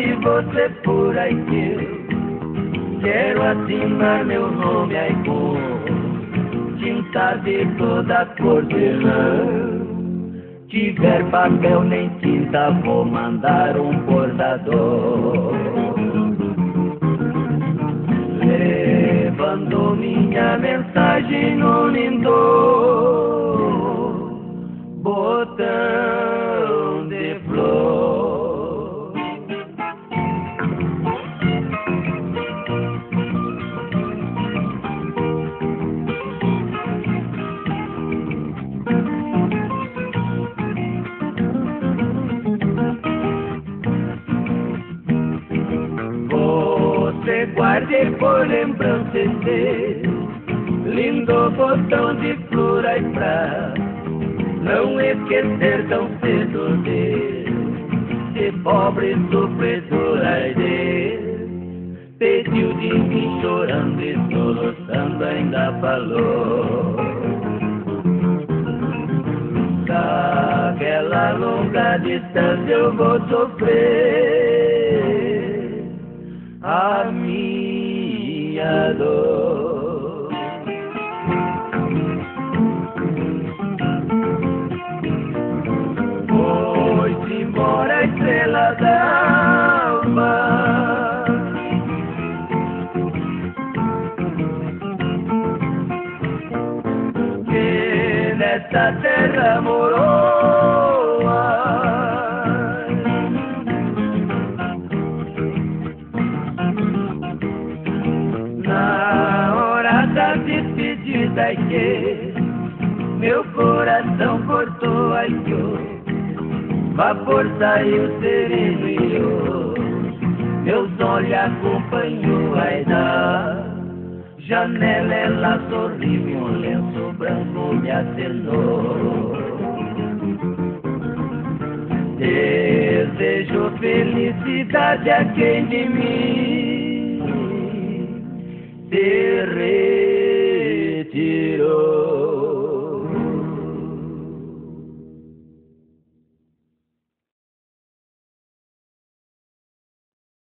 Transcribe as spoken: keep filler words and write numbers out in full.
de você por aí que eu quero assinar meu nome aí com tinta de toda cor de lã. Tiver papel nem tinta, vou mandar um bordador, levando minha mensagem no lindo botão de flor. Você guarde por lembrança esse lindo botão de flor aí pra não esquecer tão cedo de, de pobre sofredor aí de. Pediu de mim chorando e soluçando, ainda falou daquela longa distância eu vou sofrer a minha dor. Foi-se embora a estrela d'alva, que nessa terra morou. Na hora da despedida ai que meu coração cortou, ai que o vapor saiu sereno e o meus olhos acompanhou, ai da janela ela sorriu e um lenço branco me acenou. Desejo felicidade a quem de mim